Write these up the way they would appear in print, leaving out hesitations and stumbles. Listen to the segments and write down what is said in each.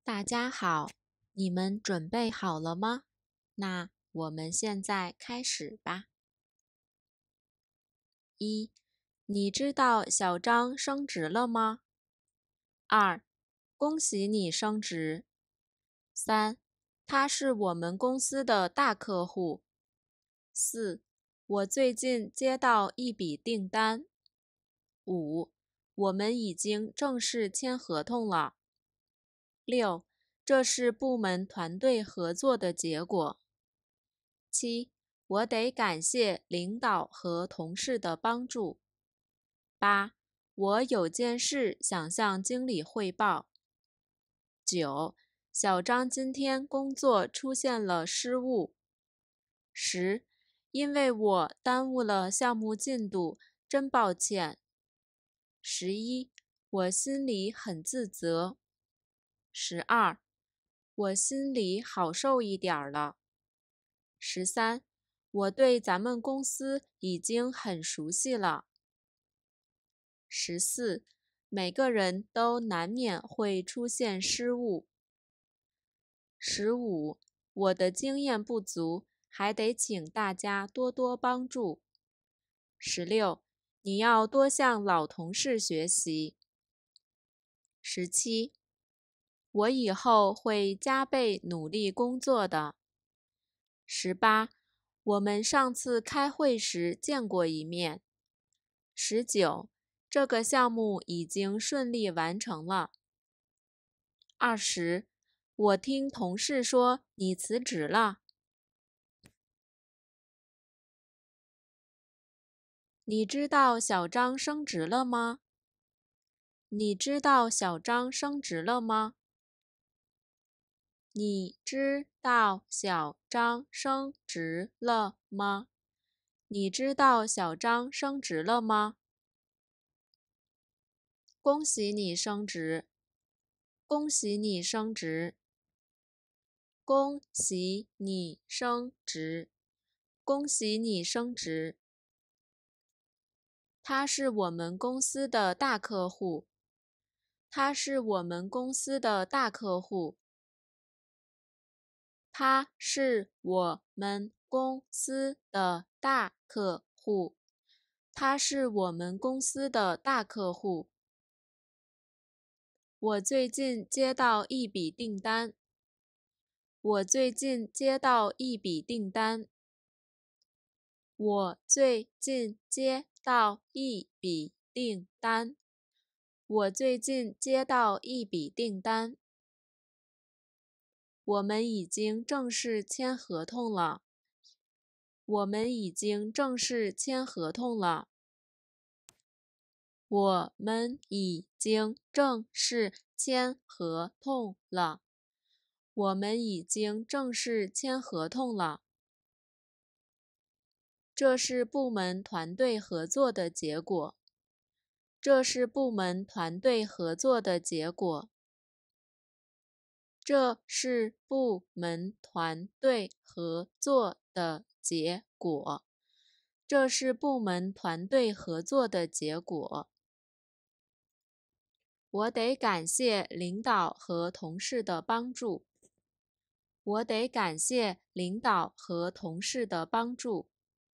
大家好，你们准备好了吗？那我们现在开始吧。1. 你知道小张升职了吗？ 2. 恭喜你升职。3. 他是我们公司的大客户。4. 我最近接到一笔订单。5. 我们已经正式签合同了。6. 这是部门团队合作的结果。7. 我得感谢领导和同事的帮助。8. 我有件事想向经理汇报。9. 小张今天工作出现了失误。10. 因为我耽误了项目进度，真抱歉。11. 我心里很自责。12. 我心里好受一点了。13. 我对咱们公司已经很熟悉了。14. 每个人都难免会出现失误。15. 我的经验不足，还得请大家多多帮助。16. 你要多向老同事学习。17. 我以后会加倍努力工作的。18. 我们上次开会时见过一面。19. 这个项目已经顺利完成了。20. 我听同事说你辞职了。你知道小张升职了吗？你知道小张升职了吗？你知道小张升职了吗？你知道小张升职了吗？恭喜你升职！恭喜你升职！恭喜你升职！恭喜你升职！他是我们公司的大客户。他是我们公司的大客户。他是我们公司的大客户。他是我们公司的大客户。我最近接到一笔订单。我最近接到一笔订单。我最近接到一笔订单。我最近接到一笔订单。我们已经正式签合同了。我们已经正式签合同了。我们已经正式签合同了。我们已经正式签合同了。这是部门团队合作的结果。这是部门团队合作的结果。这是部门团队合作的结果。这是部门团队合作的结果。我得感谢领导和同事的帮助。我得感谢领导和同事的帮助。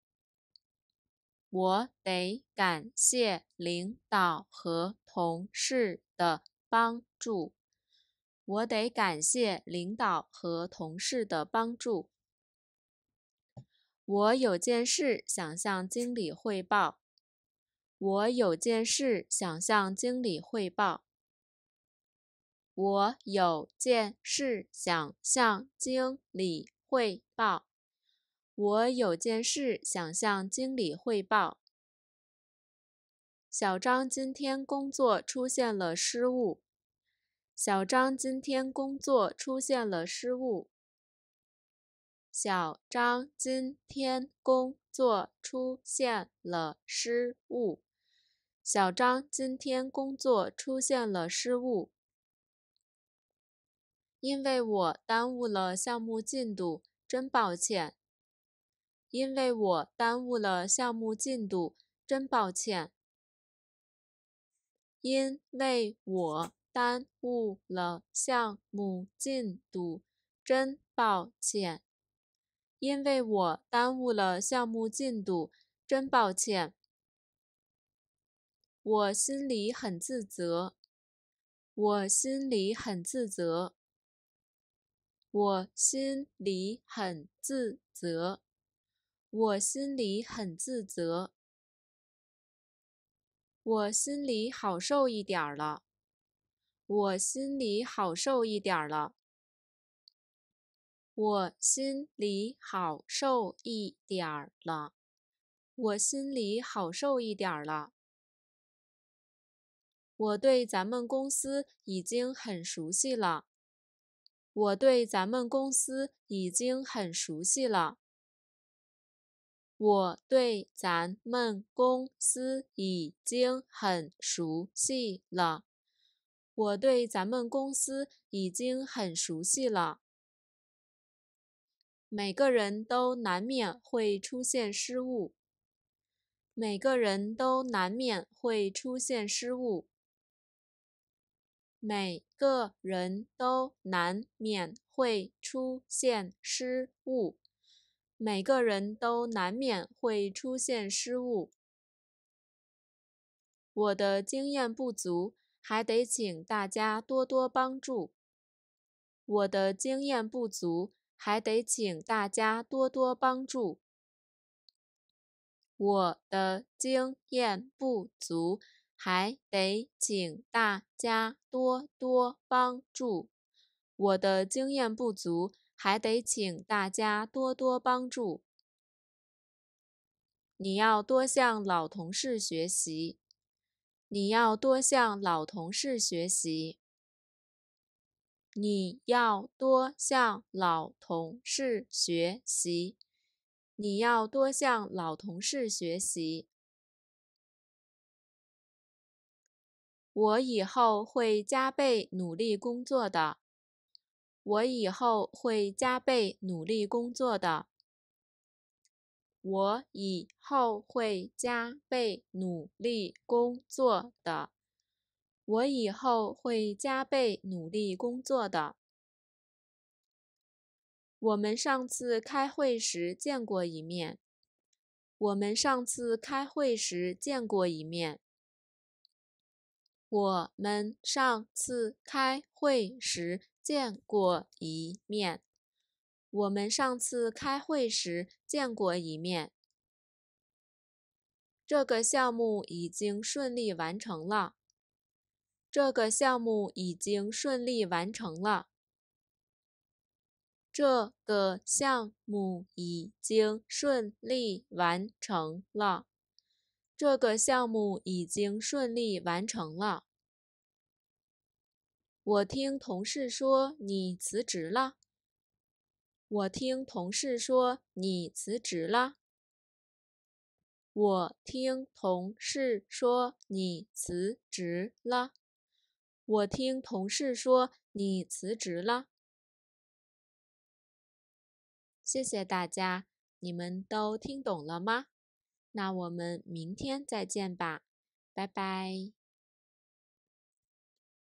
我得感谢领导和同事的帮助。我得感谢领导和同事的帮助。我有件事想向经理汇报。我有件事想向经理汇报。我有件事想向经理汇报。我有件事想向经理汇报。小张今天工作出现了失误。小张今天工作出现了失误。小张今天工作出现了失误。小张今天工作出现了失误。因为我耽误了项目进度，真抱歉。因为我耽误了项目进度，真抱歉。因为我耽误了项目进度，真抱歉。因为我耽误了项目进度，真抱歉。我心里很自责。我心里很自责。我心里很自责。我心里很自责。我心里好受一点儿了。我心里好受一点儿了。我心里好受一点儿了。我心里好受一点儿了。我对咱们公司已经很熟悉了。我对咱们公司已经很熟悉了。我对咱们公司已经很熟悉了。我对咱们公司已经很熟悉了。每个人都难免会出现失误。每个人都难免会出现失误。每个人都难免会出现失误。每个人都难免会出现失误。我的经验不足，还得请大家多多帮助。我的经验不足，还得请大家多多帮助。我的经验不足，还得请大家多多帮助。我的经验不足，还得请大家多多帮助。你要多向老同事学习。你要多向老同事学习。你要多向老同事学习。你要多向老同事学习。我以后会加倍努力工作的。我以后会加倍努力工作的。我以后会加倍努力工作的。我以后会加倍努力工作的。我们上次开会时见过一面。我们上次开会时见过一面。我们上次开会时见过一面。我们上次开会时见过一面。这个项目已经顺利完成了。这个项目已经顺利完成了。这个项目已经顺利完成了。这个项目已经顺利完成了。我听同事说你辞职了。我听同事说你辞职了。我听同事说你辞职了。我听同事说你辞职了。谢谢大家，你们都听懂了吗？那我们明天再见吧，拜拜。